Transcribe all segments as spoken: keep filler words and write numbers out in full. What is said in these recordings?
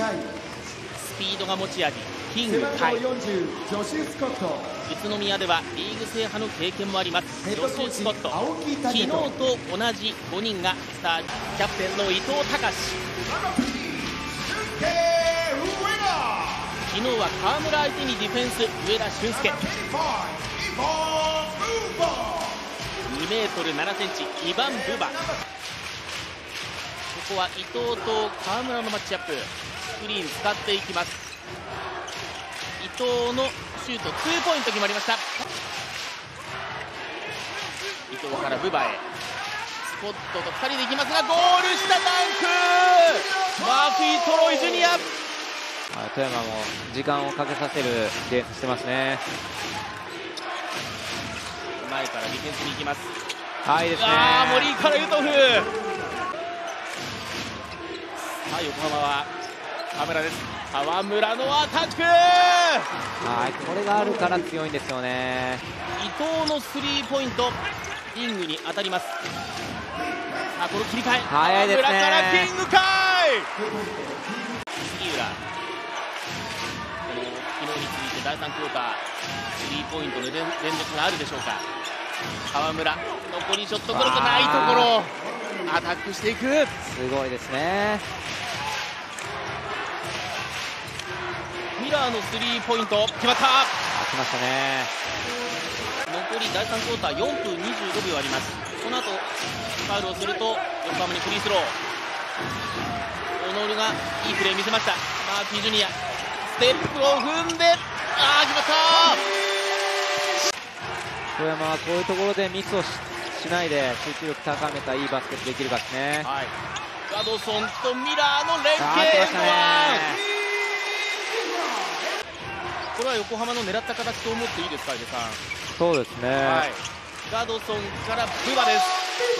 スピードが持ち味、キング対宇都宮ではリーグ制覇の経験もありますジョシュ・スコット。昨日と同じごにんがスタート。キャプテンの伊藤隆。昨日は河村相手にディフェンス上田俊介。にメートルななセンチイバン・ブバ。ここは伊藤と河村のマッチアップ。スクリーン使っていきます。伊藤のシュートツーポイント決まりました。伊藤からブバへ。スコットとふたりでいきますがゴール下ダンク。マーフィー・トロイジュニア。 富山も時間をかけさせるディフェンスしてますね。 前からディフェンスに行きます。 はい、いいですね。 あー、森からユトフ。さあ横浜は河村です。河村のアタック。 はい、これがあるから強いんですよね。 伊藤のスリーポイントリングに当たります。さあこの切り替え、 早いですね。 河村からキングかい。杉浦、この昨日に続いてだいさんクォータースリーポイントの連連続があるでしょうか。河村残りショットクロックないところアタックしていく。 すごいですね。 ミラーのスリーポイント決まった。 来ましたね。 残りだいさんクォーターよんぷんにじゅうごびょうあります。この後ファウルをすると横浜にフリースロー。オノールがいいプレー見せました。マーフィー・ジュニアステップを踏んで、あー決まった。 富山はこういうところでミスを し, しないで集中力高めたいいバスケットできるかですね。 はい、ガドソンとミラーの連あー携。 来ましたね。 これは横浜の狙った形と思っていいですか、井出さん。 そうですね、 はい、ガドソンからブバです。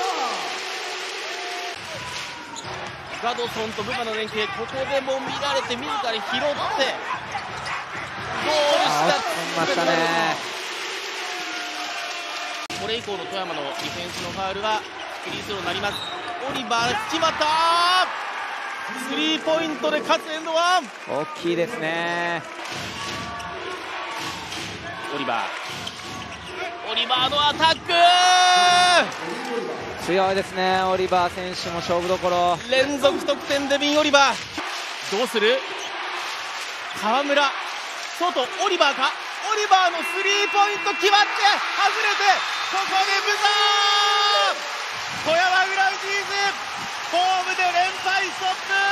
ガドソンとブバの連携、ここでも見られて自ら拾ってゴールした。 ましたね。 これ以降の富山のディフェンスのファウルはフリースローになります。オリバー決まった。スリーポイントで勝つエンドワン。 大きいですね。 オリバーオリバーのアタック。 強いですね。オリバー選手も勝負どころ。 連続得点デビン・オリバー。どうする。河村外オリバーか。オリバーのスリーポイント決まって外れて、ここでブザー。富山グラウジーズホームで連敗ストップ。